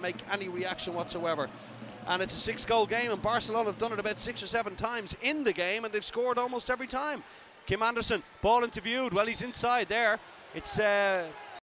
make any reaction whatsoever. And it's a 6-goal game, and Barcelona have done it about 6 or 7 times in the game, and they've scored almost every time. Kim Anderson, ball interviewed. Well, he's inside there. It's